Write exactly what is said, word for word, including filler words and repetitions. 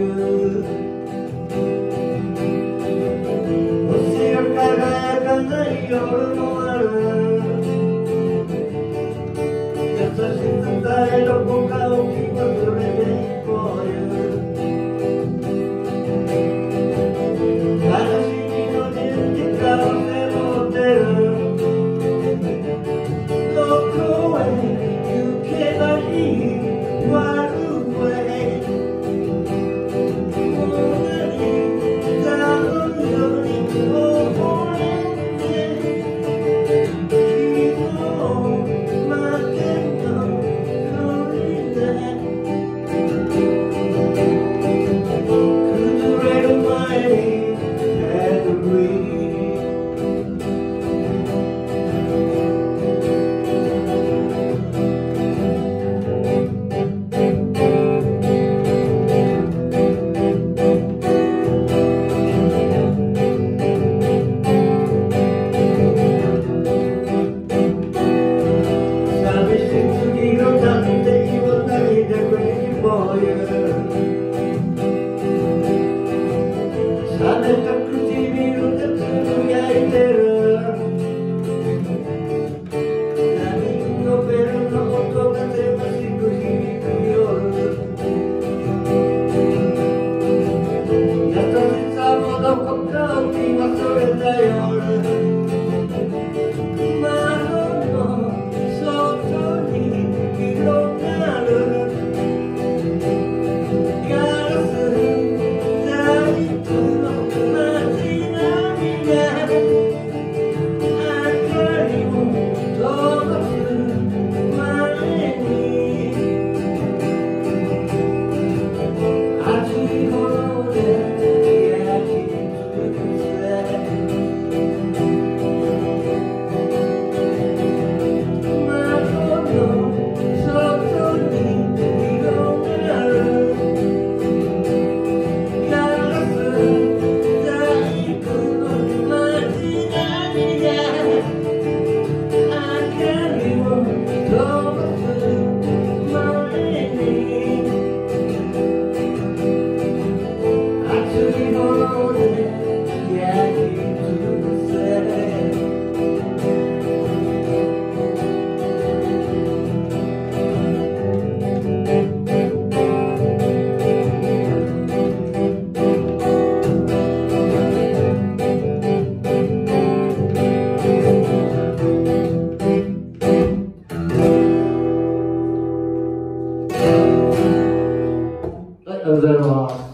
いう星が輝かない夜もある優しさえどこか置き忘れていこうよ悲しみの十字架を背負ってるどこへ行けばいい悪い冷めた唇でつぶやいてる波のベルの音がせましく響く夜優しさもどこかを見忘れた夜窓の外に広がるありがとうございます。